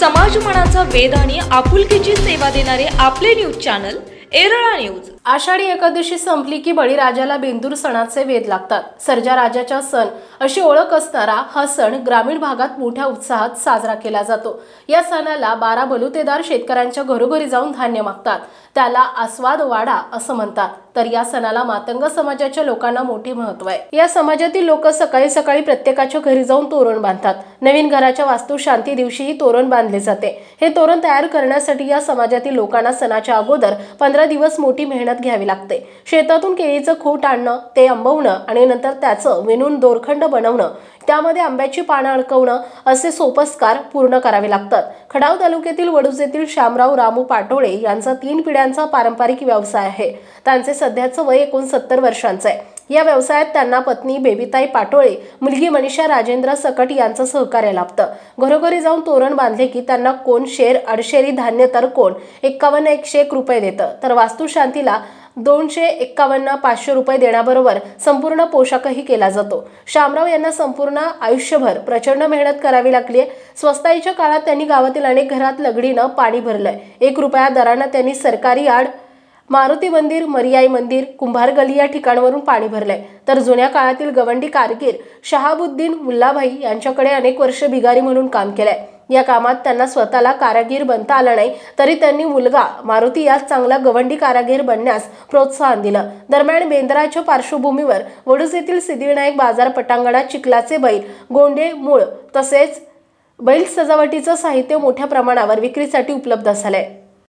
समाजमनाचा वेध आणि आपुलकीची सेवा देणारे आपले news channel Erala news. Ashadhi Ekadashi संपली की बळीराजाला बेंदूर सणाचे वेध लागतात। सर्जा राजाचा सण अशी ओळख असणारा हा सण ग्रामीण भागात मोठ्या उत्साहात साजरा केला जातो। या सणाला 12 बलुतेदार शेतकऱ्यांच्या घरोघरी जाऊन धान्य मागतात, त्याला आस्वाद वाडा असं म्हणतात। तर या सणाला मातंग समाजाच्या लोकांना मोठे महत्त्व आहे। या समाजातील लोक सकाळी सकाळी प्रत्येकाच्या घरी जाऊन तोरण बांधतात। नवीन घराच्या वास्तू शांती दिवशीही तोरण बांधले जाते। हे तोरण तयार करण्यासाठी या समाजातील लोकांना सणाच्या अगोदर 15 दिवस मोठी मेहनत घ्यावी लागते। शेतातून केळीचं खोट आणणं, ते आंबवणं आणि नंतर त्याचं विणून दोरखंड बनवणं, त्यामध्ये आंब्याची पानं अडकवणं असे सोपस्कार पूर्ण करावे लागतात। खडाव तालुक्यातील वडूज येथील शामराव रामू पाटोळे यांचा 3 पिढ्यांचा पारंपरिक व्यवसाय आहे। त्यांचे सध्याचं वय 69 वर्षांचं आहे। या व्यवसायात त्यांना पत्नी बेबीताई पाटोळे, मुलगी मनीषा राजेंद्र सकट यांचं सहकार्य लाभतं। घरोघरी जाऊन तोरण बांधले की त्यांना कोण शेर अडशेरी धान्य तर कोण 51-101 रुपये देतं, तर वास्तुशांतीला 251-500 रुपये देण्याबरोबर संपूर्ण पोशाखही केला जातो। शामराव यांना संपूर्ण आयुष्यभर प्रचंड मेहनत करावी लागली आहे। स्वस्ताईच्या काळात त्यांनी गावातील अनेक घरात लगडीनं पाणी भरलंय। 1 रुपया दरानं त्यांनी सरकारी आड, मारुती मंदिर, मरियाई मंदिर, कुंभार गली या ठिकाणावरून पाणी भरलंय। तर जुन्या काळातील गवंडी कारकीर शहाबुद्दीन मुल्लाभाई यांच्याकडे अनेक वर्ष भिगारी म्हणून काम केलंय। या कामात त्यांना स्वतःला कारागीर बनता आलं नाही, तरी त्यांनी मुलगा मारुती यास चांगला गवंडी कारागीर बनण्यास प्रोत्साहन दिलं। दरम्यान बेंद्राच्या पार्श्वभूमीवर वडूज येथील सिद्धिविनायक बाजार पटांगणात चिखलाचे बैल, गोंडे, मूळ तसेच बैल सजावटीचं साहित्य मोठ्या प्रमाणावर विक्रीसाठी उपलब्ध झालंय।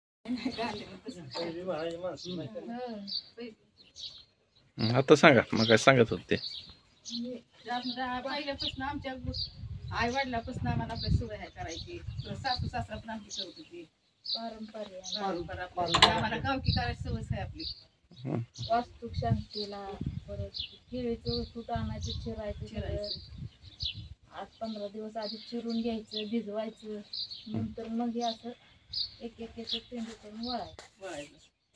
आता सांगा, मग काय सांगत होते? पहिल्यापासून आमच्या आई वडिलापासून आम्हाला आपल्या सवय आहे करायची। सासू सासरा पण आमची करत होती। परंपरा आम्हाला गावकी करायची सवय आहे आपली। वास्तू शांतीला परत केळीचं फूट आणायचं, चिरायचं 8-15 दिवस आधी चिरून घ्यायचं, भिजवायचं, नंतर मग हे असं एक पेंडी करून वळायचं।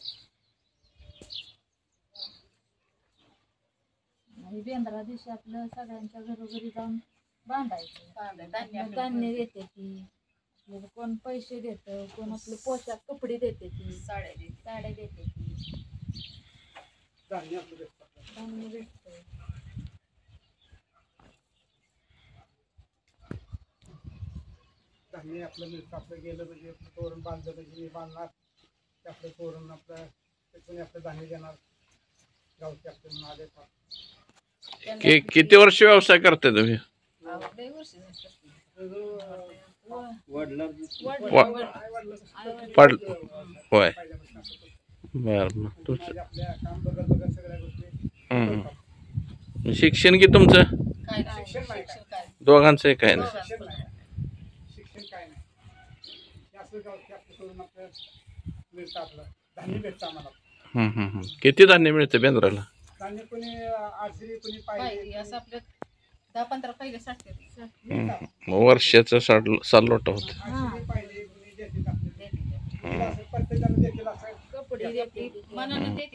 आणि बेंद्रा दिवशी आपलं सगळ्यांच्या घरोघरी जाऊन बांधायचं। धान्य देते ती, आपल्याला कोण पैसे देतं, कोण आपले पोशाख कपडे देते ती, साड्या देते ती, धान्य भेटतं। धान्य आपलं मिळतं, आपलं गेलं म्हणजे तोरण बांधलं म्हणजे बांधणार, आपलं तोरण आपलं त्याच्याने आपलं धान्य देणार, गावचे आपले नाव देतात। किती वर्ष व्यवसाय करते तुम्ही? होय, बरं। शिक्षण की तुमचं? दोघांचं काय नाही? शिक्षण काय नाही, असं गावचे आपलं तोरण आपलं मिळतं, आपलं धान्य भेटतं आम्हाला। किती धान्य मिळतं बेंद्राला? धान्य कोणी आजरी, कोणी पाहिजे, असं आपलं 10-15 पहिले साठते। वर्षाचं सालोटा होत। कपडे देते, मनानं देते,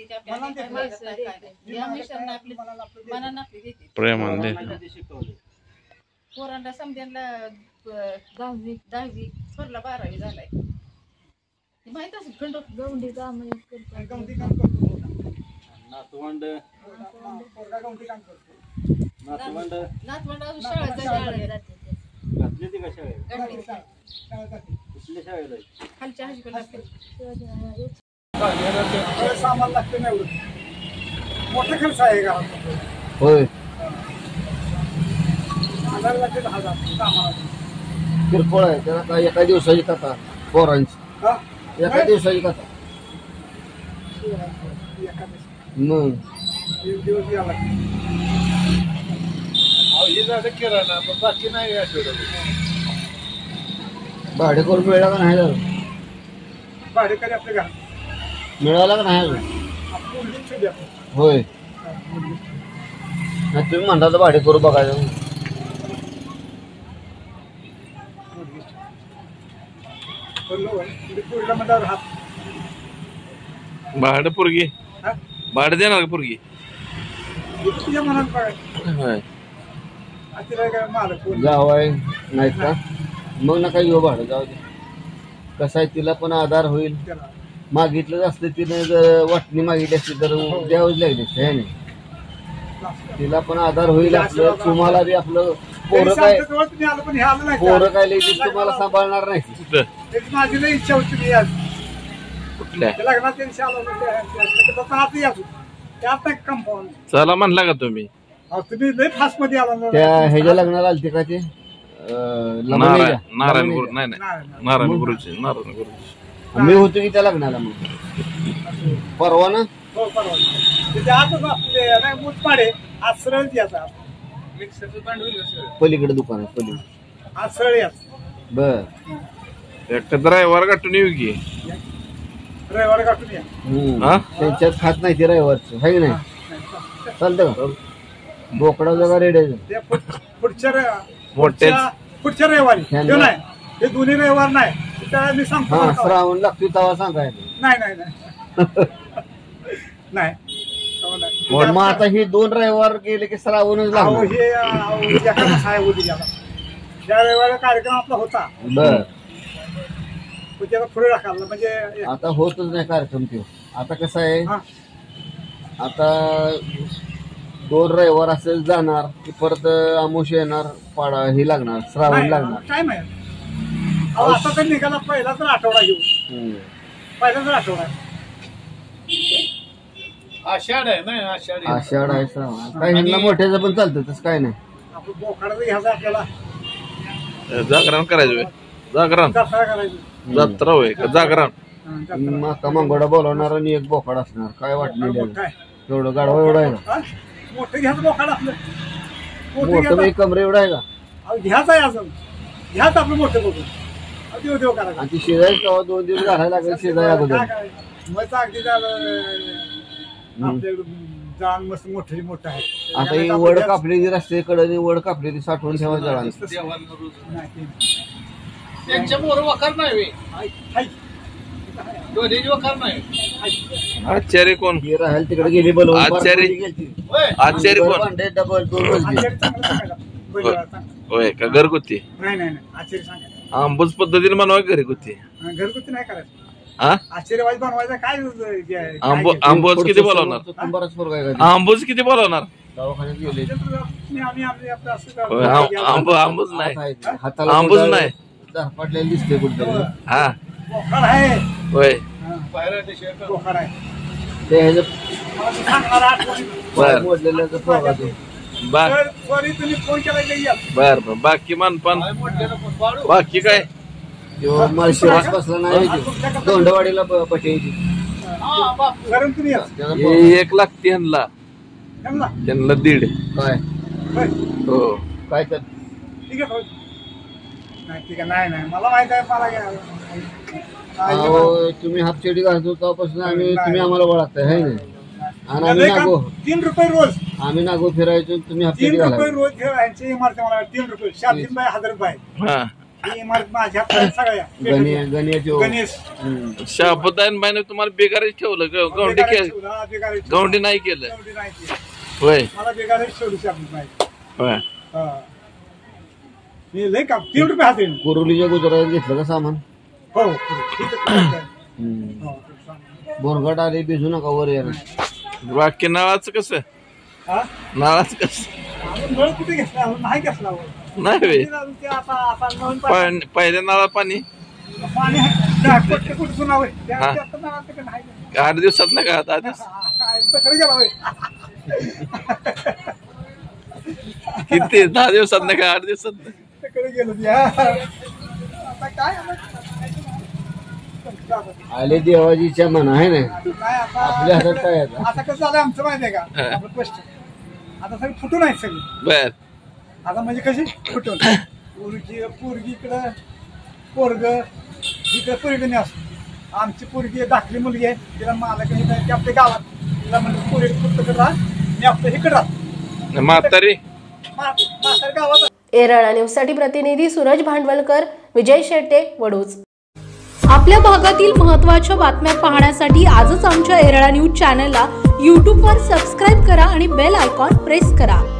प्रेमाने पोरांना समजायला 10वी थोरला 12वी झालाय, माहित असेल। गवंडी काम नातवंड शाळेत घातली ती का शाळेत? कुठल्या शाळेला? खालच्या हायस्कूलला सामान लागतं नाही, मोठा खर्च आहे का? होय, किरकोळ आहे त्याला। काय एका दिवसाची कथा पोरांची, एका दिवसाची कथा मग एक दिवस यायला किराणा, पण बाकी नाही। भाडे करून मिळाला का नाही? भाडेकरी आपल्या घरात मिळाला का नाही? होय, तुम्ही म्हणता तर भाडे करू बघायचं। भाडं पोरगी भाडं देणार का पोरगी? जावाय नाहीत का? मग नका घेऊ भाडं, जाऊ दे. कसं आहे तिला पण आधार होईल. त्याला मागितलं असतं तिने जर वाटणी मागितली असती तर द्यावंच लागली असते है नाही. तिला पण आधार होईल आपलं, तुम्हाला बी आपलं. पोरं काय तुम्ही आलं पण हे आलं नाही पोरं काय लगेच तुम्हाला सांभाळणार नाही. कुठं त्याची माझी लई इच्छा होती मी आज कुठल्या त्या लग्नात त्यांनी आलो याच त्यात नाही कंपाऊंड. चला म्हणला का तुम्ही? तुम्ही लई फास्ट मध्ये आला ना. त्या ह्याच्या लग्नाला आलते का ते नारायण गुरु नाही नारायण गुरुजी नारायण गुरुजी. मी होतो की त्या लग्नाला. मग परवा ना हो परवा त्याच्या आतच आपले नाही मुतपाडे आज सरळ याचा पलीकडे दुकान आहे पलीकडे आज सरळ याच बर. एकटा ड्रायव्हर गाठून येऊ की रविवार गाठून या. हा त्यांच्यात खात नाही ते रविवारचं आहे की नाही. चालतं का बोकडा जगा रेड आहे. ते पुढच्या मोठे पुढच्या रविवारी ह्यांना- ते नाही हे दोन्ही रविवार नाही त्याला मी सांगतो हा बरं का. श्रावण लागतो तेव्हा सांगायचं. नाही नाही नाही नाही तेव्हा नाही. पण मग आता हे 2 रविवार गेले की श्रावणच अहो, लागणार. हे एखादा आहे उद्या ज्या रविवारी कार्यक्रम आपला होता बर त्याला पुढे टाकायला म्हणजे आता होतच नाही कार्यक्रम ते. आता कसं आहे हा. आता 2 रविवार असेल जाणार की परत आमोश येणार पाडा हे लागणार श्रावण नाही, लागणार. काय माहिती अहो, आता तर निघाला पहिला तर आठवडा घेऊ पहिला तर आठवडा आषाढ आहे श्रावण काही ह्यांना मोठ्याचं पण चालतं तसं काय नाही. आपण बोखाडाचं घ्यायचं आपल्याला जागरण करायचं होय. जागरण दसरा करायचं जत्रा होय का जागरण? माका मंगोडा बोलवणार आणि एक बोकाड असणार काय वाटलं काय एवढं गाडवा एवढा आहे का? हा? मोठं घ्यायचं बोखाड आपलं मोठं मोठं घ्यायचं म्हणजे कमरे एवढा आहे का? अहो, घ्यायचं आहे अजून घ्यायचं आपलं मोठं बघून देव देव करायचं आणि ती शिजायची तेव्हा 2 दिवस घालायला लागेल शिजाय अगोदर. काय करायचं? मग अगदी झालं आपल्याकडे जाण मस्त मोठं आहे. आता ही वड कापली जी रस्त्याकडे वड कापली ती साठवून ठेवा जळाली. त्यांच्या मोर वकार नाही आचार्य कोण? ही राहायला तिकडे गेली बोलवून आचार्य आचार्य कोण? डबल 2 मजली. होय का घरगुती? नाही नाही नाही आश्चर्य सांगायचं आंबूज पद्धतीने बनवा घरगुती. घरगुती नाही करायचं हा आश्चर्यवादी बनवायचं काय आंबूज किती बोलवणार? बराच फरक आहे का? आंबूज किती बोलवणार? दवाखान्यात गेले होय, आंबूज नाही हाताला आंबूज नाही पडलेलं दिसते कुठे. हा बोखाड आहे होय बोखाड आहे ते ह्याचं मला ते सांगणार आठवणी. बर मोडलेलं पोरगा ते. सॉरी तुम्ही फोन केला की या. बर बाकी मानपान बाकी काय? किंवा मला शिरास बसला नाही दोंडवाडीला पट्याची कारण तुम्ही या. 1 लाख त्यांना जमला? 1.5 काय होय. हो काय तर ठीक आहे नाही ठीक आहे नाही नाही मला माहित आहे मला घ्या. अहो, तुम्ही हाफ चेडी घालतो तेव्हापासून आम्ही तुम्ही आम्हाला ओळखताय है ना. आणि आम्ही लय काम. नागो 3 रुपये रोज आम्ही नागो फिरायचो तुम्ही हाफ 3 चेडी रुपये घाला. रोज यांची इमारत मला 3 रुपये 3 बाय 1000 रुपये हा ही इमारत माझ्या हातात सगळ्या गणेश गणेश शाबुदान बाईने तुम्हाला बेगारीच ठेवलं गौंडी केलं गौंडी नाही केलं गवंडी नाही केली. होय मला बेगारीच ठेवली शाबूत नाही होय मी लय काम 3 रुपये हात येईल कुरुलीच्या गुजरात घेतलं का सामान. हो ठीक आहे हो. बोरघाट आले भिजू नका वर यायला. बाकी नळाचं कसं? हा? नळाचं कसं? अजून नळ कुठे घेतला अजून नाही घेतला हो. नाही होय अजून ते आता नवीन पाणी पहिल्या नळा पाणी आहे. कुठे सुना होय त्या- हा. त्या आता नळात तिकडे नाही. 8 दिवसात ना का 10 दिवस काय तिकडे गेला होय. किती 10 दिवसात ना का 8 दिवसात? तिकडे गेलो ते. आता काय आले देवाजीच्या मना आहे ना. काय आपल्या हातात काय आहे आता? आता कसं झालं आमचं माहितीये का आपलं स्पष्ट आता सगळी फुटून आहेत सगळी बर आता म्हणजे कशी फुटून पोरगी इकडं पोरग इकडे पोरगी नाही असतो आमची पोरगी दाखली मुलगी आहे तिला मला काही आपल्या गावात तिला म्हणजे पोरी फुटत राहा मी आपलं इकडे राहतो म्हातारी म्हातारी गावात. एरळा न्यूजसाठी प्रतिनिधी सूरज भांडवलकर, विजय शेट्टे, वडूज. आपल्या भागातील महत्त्वाच्या बातम्या पाहण्यासाठी आजच आमच्या एरळा न्यूज चॅनलला यूट्यूबवर सबस्क्राईब करा आणि बेल आयकॉन प्रेस करा.